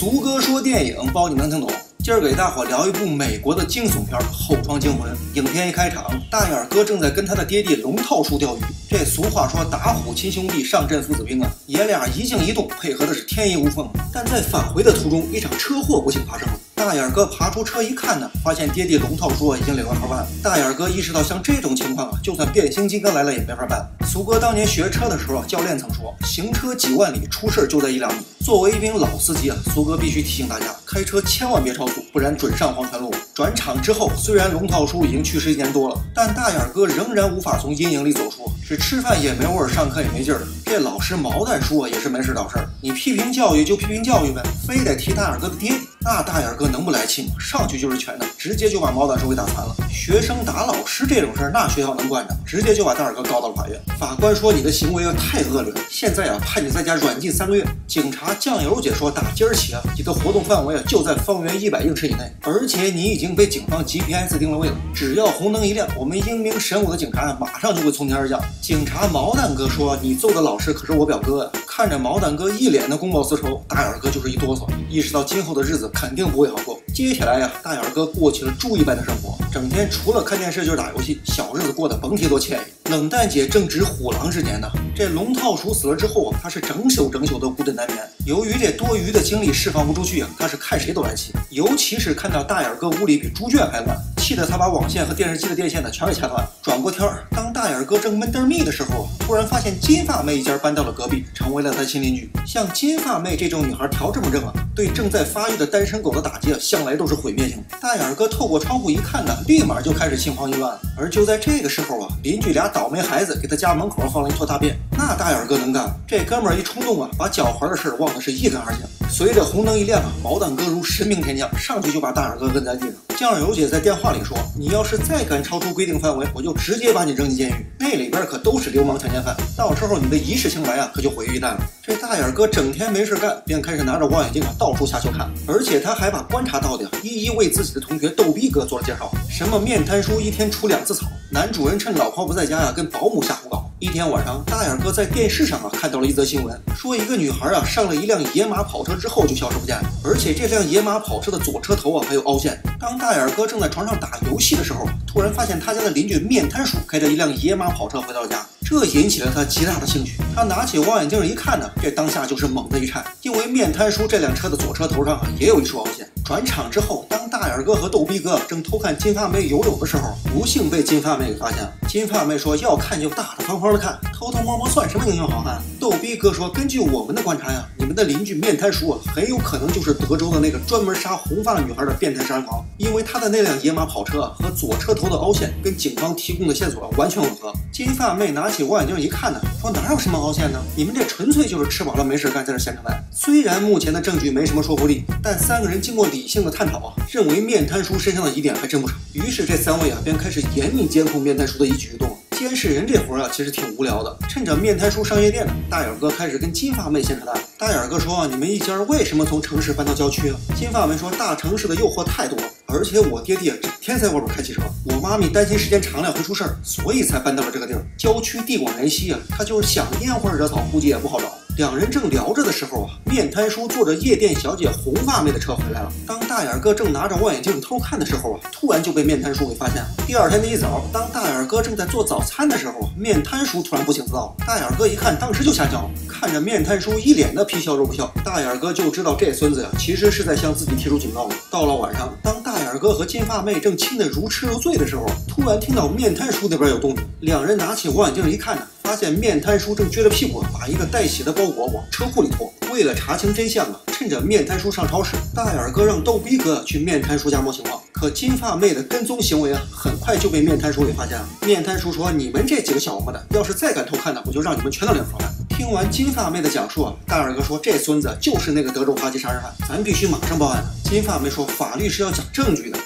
苏哥说电影，包你能听懂。今儿给大伙聊一部美国的惊悚片《后窗惊魂》。影片一开场，大眼哥正在跟他的爹地龙套叔钓鱼。这俗话说打虎亲兄弟，上阵父子兵啊，爷俩一静一动，配合的是天衣无缝。但在返回的途中，一场车祸不幸发生了。大眼哥爬出车一看呢，发现爹地龙套叔已经领了盒饭。大眼哥意识到，像这种情况就算变形金刚来了也没法办。苏哥当年学车的时候教练曾说，行车几万里，出事就在1、2米。作为一名老司机苏哥必须提醒大家，开车千万别超速，不然准上黄泉路。转场之后，虽然龙套叔已经去世1年多了，但大眼哥仍然无法从阴影里走出，是吃饭也没味儿，上课也没劲儿。这老师毛蛋叔也是没事找事儿，你批评教育就批评教育呗，非得提大眼哥的爹，那大眼哥能不来气吗？上去就是拳头，直接就把毛蛋叔给打残了。学生打老师这种事儿，那学校能惯着？直接就把大眼哥告到了法院。法官说你的行为太恶劣了，现在判你在家软禁3个月。警察酱油姐说，打今儿起你的活动范围就在方圆100英尺以内，而且你已经被警方 GPS 定了位了，只要红灯一亮，我们英明神武的警察马上就会从天而降。警察毛蛋哥说，你揍的老师可是我表哥呀。看着毛蛋哥一脸的公报私仇，大眼哥就是一哆嗦，意识到今后的日子肯定不会好过。接下来大眼哥过起了猪一般的生活，整天除了看电视就是打游戏，小日子过得甭提多惬意。冷淡姐正值虎狼之年呢，这龙套叔死了之后他是整宿的孤枕难眠。由于这多余的精力释放不出去他是看谁都来气，尤其是看到大眼哥屋里比猪圈还乱，气得他把网线和电视机的电线全给掐断。转过天当大眼哥正闷得密的时候，突然发现金发妹一家搬到了隔壁，成为了他新邻居。像金发妹这种女孩调这么正对正在发育的单身狗的打击向来都是毁灭性。大眼哥透过窗户一看呢，立马就开始心慌意乱。而就在这个时候邻居俩倒霉孩子给他家门口放了一坨大便。那大眼哥能干，这哥们儿一冲动把脚环的事忘得是一干二净。随着红灯一亮毛蛋哥如神兵天降，上去就把大眼哥摁在地上。酱油姐在电话里说，你要是再敢超出规定范围，我就直接把你扔进监狱，那里边可都是流氓强奸犯，到时候你的一世清白可就毁于一旦了。这大眼哥整天没事干，便开始拿着望远镜到处瞎球看，而且他还把观察到的一一为自己的同学逗逼哥做了介绍。什么面瘫叔一天除2次草，男主人趁老婆不在家跟保姆下胡搞。一天晚上，大眼哥在电视上看到了一则新闻，说一个女孩上了一辆野马跑车之后就消失不见了，而且这辆野马跑车的左车头还有凹陷。当大眼哥正在床上打游戏的时候，突然发现他家的邻居面瘫叔开着一辆野马跑车回到家，这引起了他极大的兴趣。他拿起望远镜一看这当下就是猛地一颤，因为面瘫叔这辆车的左车头上也有一处凹陷。转场之后，当大眼哥和逗逼哥正偷看金发妹游泳的时候，不幸被金发妹给发现了。金发妹说，要看就大大方方的看，偷偷摸摸算什么英雄好汉？逗逼哥说，根据我们的观察你们的邻居面瘫叔很有可能就是德州的那个专门杀红发女孩的变态杀人狂，因为他的那辆野马跑车和左车头的凹陷跟警方提供的线索完全吻合。金发妹拿起望远镜一看说哪有什么凹陷呢？你们这纯粹就是吃饱了没事干，在这闲扯淡。虽然目前的证据没什么说服力，但3个人经过理性的探讨认为面瘫叔身上的疑点还真不少。于是这3位便开始严密监控面瘫叔的一举一动。监视人这活其实挺无聊的。趁着面瘫叔上夜店大眼哥开始跟金发妹闲扯淡。大眼哥说，你们一家为什么从城市搬到郊区金发妹说，大城市的诱惑太多了，而且我爹地整天在外边开汽车，我妈咪担心时间长了会出事儿，所以才搬到了这个地儿。郊区地广人稀他就是想拈花惹草估计也不好找。两人正聊着的时候面瘫叔坐着夜店小姐红发妹的车回来了。当大眼哥正拿着望远镜偷看的时候突然就被面瘫叔给发现了。第二天的一早，当大眼哥正在做早餐的时候面瘫叔突然不请自到。大眼哥一看，当时就吓笑了，看着面瘫叔一脸的皮笑肉不笑，大眼哥就知道这孙子其实是在向自己提出警告。到了晚上，当大眼哥和金发妹正亲得如痴如醉的时候，突然听到面瘫叔那边有动静，两人拿起望远镜一看发现面瘫叔正撅着屁股把一个带血的包裹往车库里拖。为了查清真相趁着面瘫叔上超市，大眼哥让逗逼哥去面瘫叔家摸情况。可金发妹的跟踪行为很快就被面瘫叔给发现了。面瘫叔说，你们这几个小王八蛋，要是再敢偷看我就让你们全都领盒饭。听完金发妹的讲述大眼哥说，这孙子就是那个德州扒鸡杀人犯，咱必须马上报案。金发妹说，法律是要讲证据的，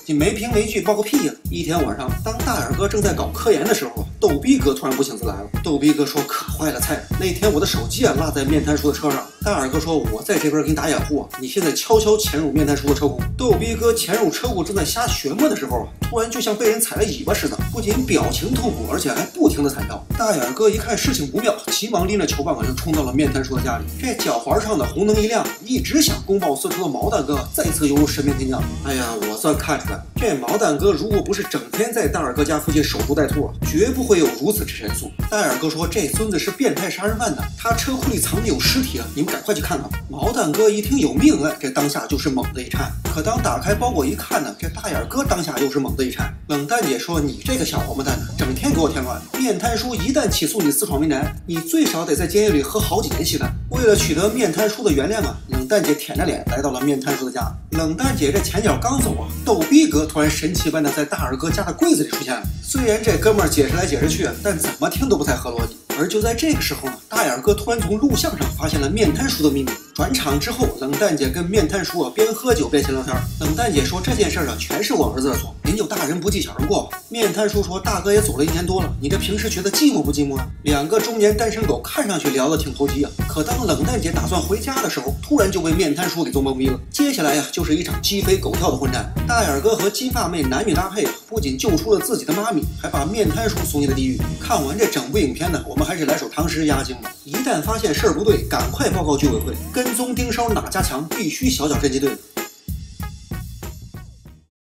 你没凭没据报个屁呀！一天晚上，当大眼哥正在搞科研的时候，逗逼哥突然不请自来了。逗逼哥说：“可坏了，菜，那天我的手机落在面瘫叔的车上。”大眼哥说：“我在这边给你打掩护，你现在悄悄潜入面瘫叔的车库。”逗逼哥潜入车库正在瞎学摸的时候，突然就像被人踩了尾巴似的，不仅表情痛苦，而且还不停的惨叫。大眼哥一看事情不妙，急忙拎着球棒就冲到了面瘫叔的家里。这脚环上的红灯一亮，一直想公报私仇的毛蛋哥再次犹如神兵天降。哎呀，我算看出来，这毛蛋哥如果不是整天在大眼哥家附近守株待兔，绝不会有如此之神速。大眼哥说：“这孙子是变态杀人犯呢，他车库里藏的有尸体啊，你们赶快去看看。”毛蛋哥一听有命案，这当下就是猛地一颤。可当打开包裹一看呢，这大眼哥当下又是猛地一颤。冷蛋姐说：“你这个小王八蛋呢，整天给我添乱。面瘫叔一旦起诉你私闯民宅，你最少得在监狱里喝好几年稀饭。”为了取得面瘫叔的原谅啊，冷蛋姐舔着脸来到了面瘫叔的家。冷蛋姐这前脚刚走啊，逗逼哥突然神奇般的在大耳哥家的柜子里出现了。虽然这哥们儿解释来解释去，但怎么听都不太合逻辑。而就在这个时候呢，大眼哥突然从录像上发现了面瘫叔的秘密。转场之后，冷蛋姐跟面瘫叔边喝酒边闲聊天。冷蛋姐说：“这件事全是我儿子的错，您就大人不计小人过。”面瘫叔说：“大哥也走了1年多了，你这平时觉得寂寞不寂寞啊？”两个中年单身狗看上去聊得挺投机啊，可当冷蛋姐打算回家的时候，突然就被面瘫叔给做懵逼了。接下来呀，就是一场鸡飞狗跳的混战。大眼哥和金发妹男女搭配啊，不仅救出了自己的妈咪，还把面瘫叔送进了地狱。看完这整部影片呢，我们还是来首唐诗压惊吧。一旦发现事儿不对，赶快报告居委会，跟踪盯梢哪家强，必须小脚侦缉队。